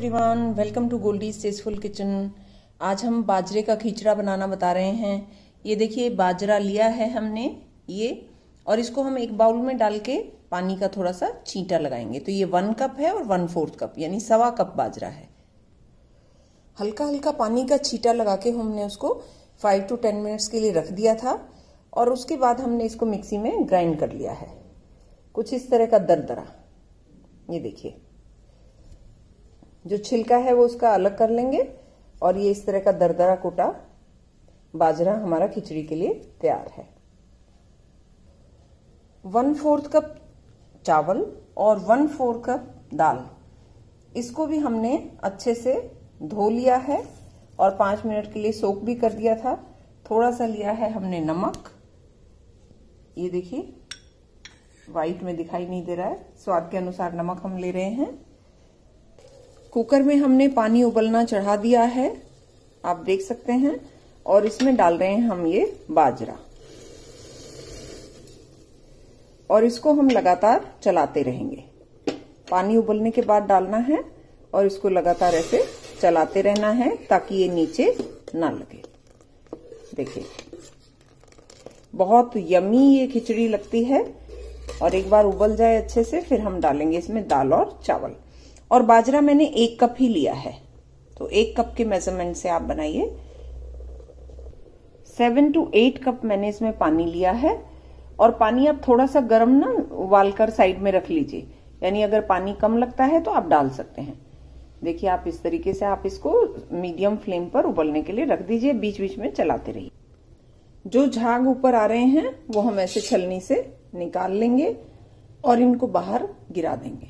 Everyone, welcome to Goldie's tasteful kitchen. आज हम बाजरे का खिचड़ा बनाना बता रहे हैं। ये देखिए बाजरा लिया है हमने ये, और इसको हम एक बाउल में डाल के पानी का थोड़ा सा छींटा लगाएंगे। तो ये 1 कप है और 1/4 कप यानी 1.25 कप बाजरा है। हल्का हल्का पानी का छींटा लगा के हमने उसको 5 to 10 मिनट्स के लिए रख दिया था, और उसके बाद हमने इसको मिक्सी में ग्राइंड कर लिया है। कुछ इस तरह का दरदरा, ये देखिए, जो छिलका है वो उसका अलग कर लेंगे, और ये इस तरह का दरदरा कूटा बाजरा हमारा खिचड़ी के लिए तैयार है। 1/4 कप चावल और 1/4 कप दाल, इसको भी हमने अच्छे से धो लिया है और 5 मिनट के लिए सोक भी कर दिया था। थोड़ा सा लिया है हमने नमक, ये देखिए व्हाइट में दिखाई नहीं दे रहा है, स्वाद के अनुसार नमक हम ले रहे हैं। कुकर में हमने पानी उबलना चढ़ा दिया है, आप देख सकते हैं, और इसमें डाल रहे हैं हम ये बाजरा, और इसको हम लगातार चलाते रहेंगे। पानी उबलने के बाद डालना है और इसको लगातार ऐसे चलाते रहना है ताकि ये नीचे ना लगे। देखिए बहुत यमी ये खिचड़ी लगती है, और एक बार उबल जाए अच्छे से फिर हम डालेंगे इसमें दाल और चावल। और बाजरा मैंने 1 कप ही लिया है, तो 1 कप के मेजरमेंट से आप बनाइए। 7 to 8 कप मैंने इसमें पानी लिया है, और पानी आप थोड़ा सा गर्म ना उबाल कर साइड में रख लीजिए, यानी अगर पानी कम लगता है तो आप डाल सकते हैं। देखिए आप इस तरीके से आप इसको मीडियम फ्लेम पर उबलने के लिए रख दीजिए, बीच बीच में चलाते रहिए। जो झाग ऊपर आ रहे हैं वो हम ऐसे छलनी से निकाल लेंगे और इनको बाहर गिरा देंगे।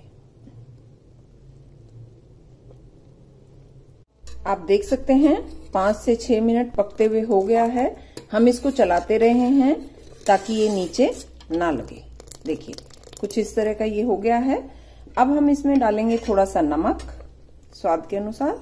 आप देख सकते हैं 5 से 6 मिनट पकते हुए हो गया है। हम इसको चलाते रहे हैं ताकि ये नीचे ना लगे। देखिए कुछ इस तरह का ये हो गया है। अब हम इसमें डालेंगे थोड़ा सा नमक स्वाद के अनुसार,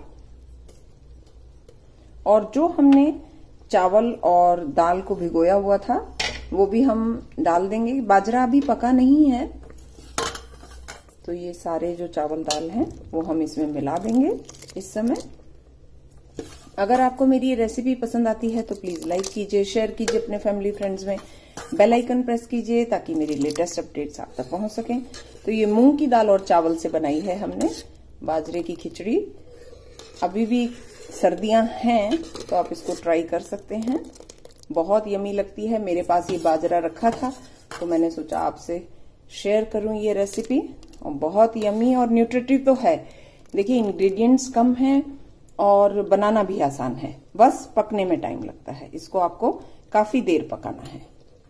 और जो हमने चावल और दाल को भिगोया हुआ था वो भी हम डाल देंगे। बाजरा अभी पका नहीं है, तो ये सारे जो चावल दाल हैं वो हम इसमें मिला देंगे इस समय। अगर आपको मेरी ये रेसिपी पसंद आती है तो प्लीज लाइक कीजिए, शेयर कीजिए अपने फैमिली फ्रेंड्स में, बेल आइकन प्रेस कीजिए ताकि मेरी लेटेस्ट अपडेट्स आप तक पहुंच सकें। तो ये मूंग की दाल और चावल से बनाई है हमने बाजरे की खिचड़ी। अभी भी सर्दियां हैं तो आप इसको ट्राई कर सकते हैं, बहुत यमी लगती है। मेरे पास ये बाजरा रखा था तो मैंने सोचा आपसे शेयर करूं ये रेसिपी, और बहुत यमी और न्यूट्रिटिव तो है। देखिए इंग्रेडिएंट्स कम हैं और बनाना भी आसान है, बस पकने में टाइम लगता है। इसको आपको काफी देर पकाना है।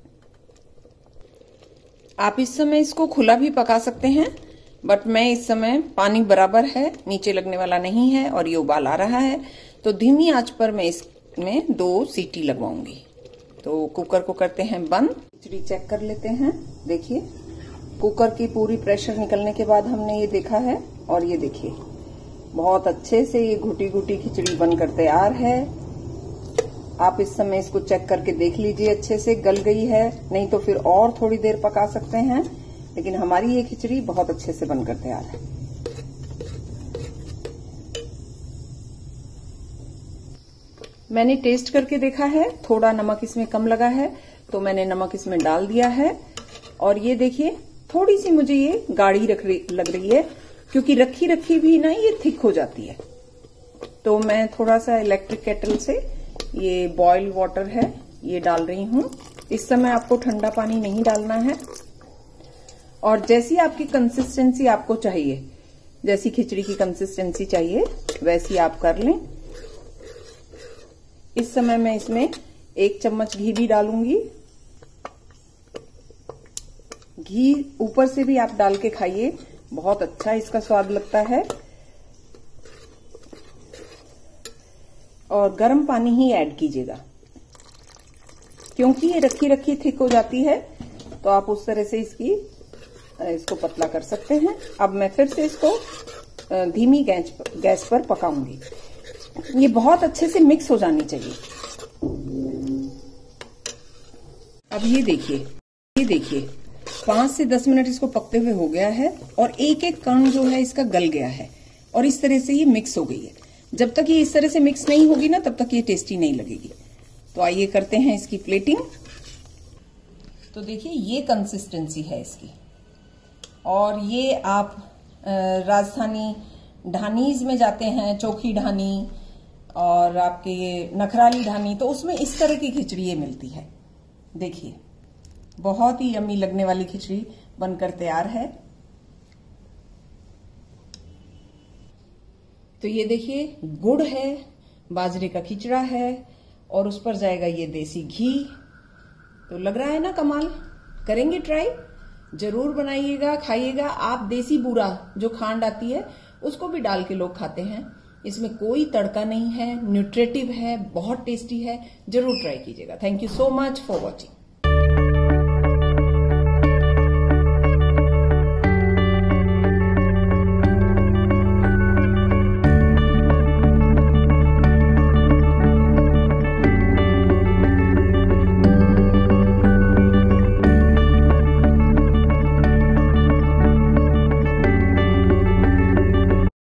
आप इस समय इसको खुला भी पका सकते हैं, बट मैं इस समय पानी बराबर है, नीचे लगने वाला नहीं है, और ये उबाल आ रहा है, तो धीमी आंच पर मैं इसमें 2 सीटी लगवाऊंगी। तो कुकर को करते हैं बंद। खिचड़ी चेक कर लेते हैं। देखिए कुकर की पूरी प्रेशर निकलने के बाद हमने ये देखा है, और ये देखिए बहुत अच्छे से ये घुटी घुटी खिचड़ी बनकर तैयार है। आप इस समय इसको चेक करके देख लीजिए अच्छे से गल गई है, नहीं तो फिर और थोड़ी देर पका सकते हैं, लेकिन हमारी ये खिचड़ी बहुत अच्छे से बनकर तैयार है। मैंने टेस्ट करके देखा है, थोड़ा नमक इसमें कम लगा है तो मैंने नमक इसमें डाल दिया है। और ये देखिए थोड़ी सी मुझे ये गाढ़ी लग रही है, क्योंकि रखी रखी भी ना ये थिक हो जाती है। तो मैं थोड़ा सा इलेक्ट्रिक केटल से ये बॉइल वाटर है ये डाल रही हूं। इस समय आपको ठंडा पानी नहीं डालना है, और जैसी आपकी कंसिस्टेंसी आपको चाहिए, जैसी खिचड़ी की कंसिस्टेंसी चाहिए वैसी आप कर लें। इस समय मैं इसमें 1 चम्मच घी भी डालूंगी। घी ऊपर से भी आप डाल के खाइए, बहुत अच्छा इसका स्वाद लगता है। और गर्म पानी ही ऐड कीजिएगा, क्योंकि ये रखी रखी थिक हो जाती है, तो आप उस तरह से इसको पतला कर सकते हैं। अब मैं फिर से इसको धीमी गैस पर पकाऊंगी। ये बहुत अच्छे से मिक्स हो जानी चाहिए। अब ये देखिए 5 से 10 मिनट इसको पकते हुए हो गया है, और एक एक कण जो है इसका गल गया है। और इस तरह से ये मिक्स हो गई है। जब तक ये इस तरह से मिक्स नहीं होगी ना, तब तक ये टेस्टी नहीं लगेगी। तो आइए करते हैं इसकी प्लेटिंग। तो देखिए ये कंसिस्टेंसी है इसकी। और ये आप राजस्थानी ढानीज में जाते हैं, चोखी ढानी और आपके ये नखराली ढानी, तो उसमें इस तरह की खिचड़ी ये मिलती है। देखिए बहुत ही यम्मी लगने वाली खिचड़ी बनकर तैयार है। तो ये देखिए गुड़ है, बाजरे का खिचड़ा है और उस पर जाएगा ये देसी घी। तो लग रहा है ना कमाल। करेंगे ट्राई, जरूर बनाइएगा, खाइएगा। आप देसी बूरा जो खांड आती है उसको भी डाल के लोग खाते हैं। इसमें कोई तड़का नहीं है, न्यूट्रिटिव है, बहुत टेस्टी है। जरूर ट्राई कीजिएगा। Thank you so much for watching.